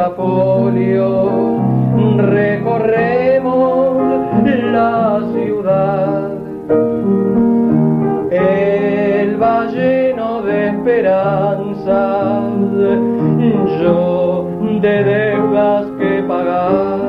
portafolio, recorremos la ciudad. El va lleno de esperanzas, yo de deudas que pagar.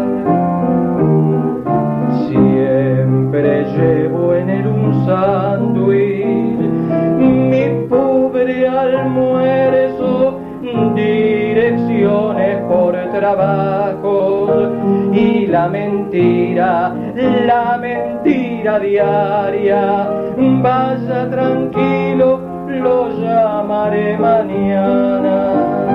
Siempre llevo en él un sándwich, mi pobre almuerzo, direcciones por trabajos y la mentira diaria. Vaya tranquilo, lo llamaré mañana.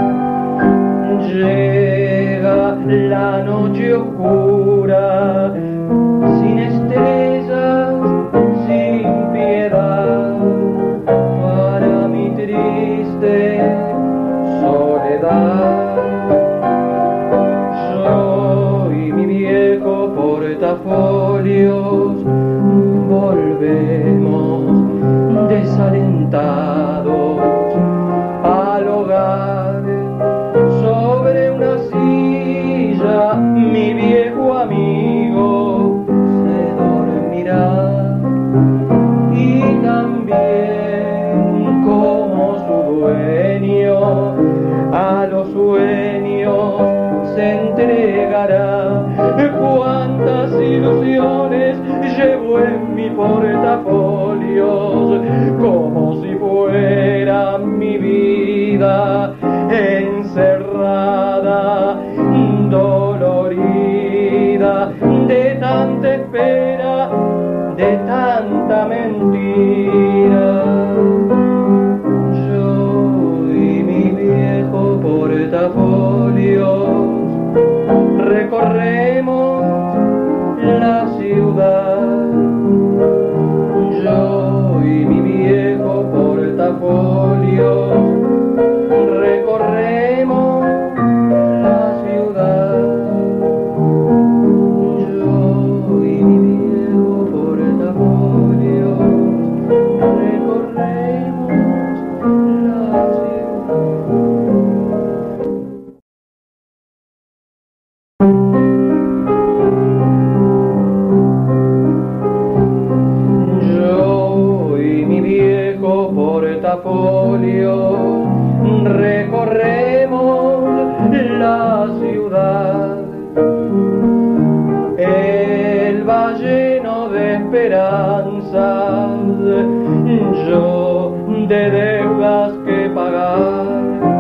Llega la noche oscura, sin estrellas, sin piedad, para mi triste soledad. Yo y mi viejo portafolios volvemos desalentados al hogar. Sobre una silla mi viejo amigo se dormirá, y también como su dueño a los sueños se entregará. Cuántas ilusiones llevo en mi portafolios, como si fuera mi vida encerrada, dolorida de tanta espera, de tanta mentira. Yo y mi viejo portafolios recorremos la ciudad. Yo y mi viejo portafolios recorremos la ciudad. Yo y mi viejo portafolios recorremos la Yo y mi viejo portafolio recorremos la ciudad. El va lleno de esperanzas, yo de deudas que pagar.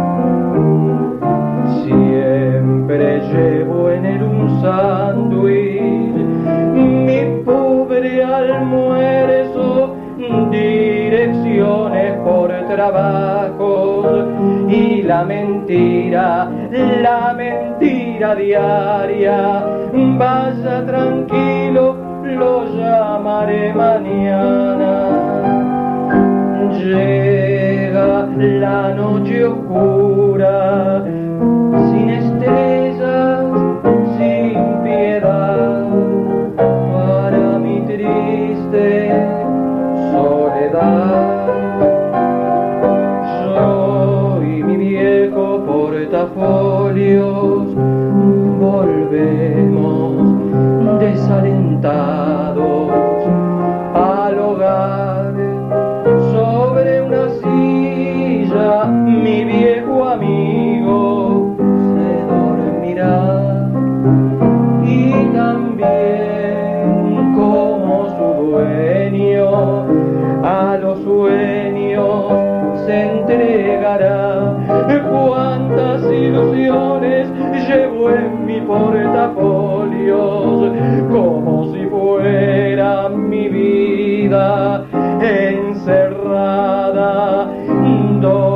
Siempre llevo en él un sándwich, mi pobre almuerzo, direcciones por trabajos y la mentira diaria. Vaya tranquilo, lo llamaré mañana. Llega la noche oscura, sin estrellas, sin piedad, para mi triste soledad. Yo y mi viejo portafolios volvemos desalentados al hogar. Sobre una silla mi viejo amigo se dormirá, y también como su dueño a los sueños se entregará. Cuántas ilusiones llevo en mi portafolios, como si fuera mi vida encerrada,